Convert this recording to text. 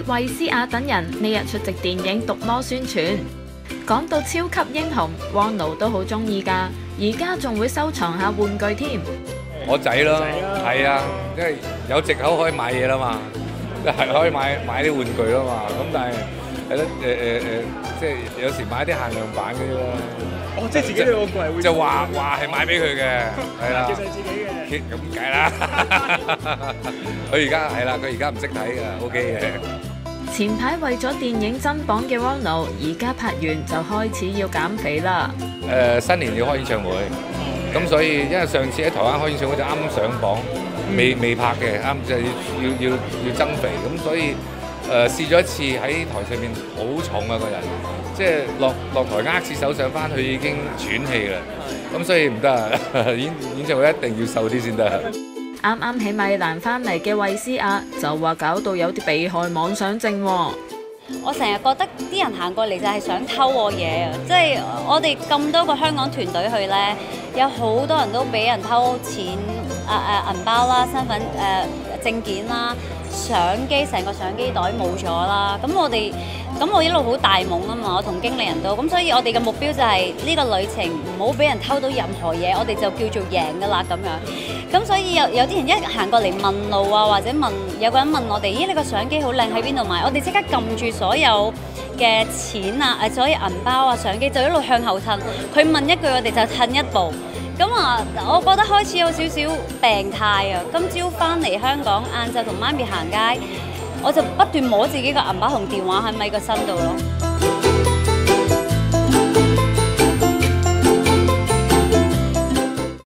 衛詩雅等人呢日出席電影《毒魔》宣傳。講到超級英雄，汪奴都好中意㗎，而家仲會收藏下玩具添。 我仔咯，係啊，因為有藉口可以買嘢啦嘛，係可以買啲玩具啦嘛。咁但係係咯，即係有時買啲限量版嗰啲咯。 哦，即係自己個櫃會就話係買俾佢嘅，係啦。 其實係自己嘅。 咁唔計啦。佢而家係啦，佢而家唔識睇㗎 ，OK 嘅。 前排為咗電影增磅嘅汪奴，而家拍完就開始要減肥啦。 新年要開演唱會，咁所以因為上次喺台灣開演唱會就啱啱上磅，未拍嘅，啱就要增肥，咁所以試咗一次喺台上面好重啊個人，即係落台握次手上翻去已經喘氣啦，咁所以唔得啊！演唱會一定要瘦啲先得。 啱啱喺米蘭翻嚟嘅衛詩雅就話搞到有啲被害妄想症喎。 我成日覺得啲人行過嚟就係想偷我嘢啊！即係我哋咁多個香港團隊去呢，有好多人都俾人偷錢、銀包啦、身份證件啦、相機，成個相機袋冇咗啦。咁我一路好大懵啊嘛，我同經理人都咁，所以我哋嘅目標就係呢個旅程唔好俾人偷到任何嘢，我哋就叫做贏㗎啦咁樣。咁所以有啲人一行過嚟問路啊，或者有個人問我哋，咦你個相機好靚喺邊度買？我哋即刻撳住所有嘅錢啊，所有銀包啊、相機就一路向後褪。佢問一句，我哋就褪一步。咁啊，我覺得開始有少少病態啊。今朝翻嚟香港，晏晝同媽咪行街，我就不斷摸自己個銀包同電話喺咪個身度咯。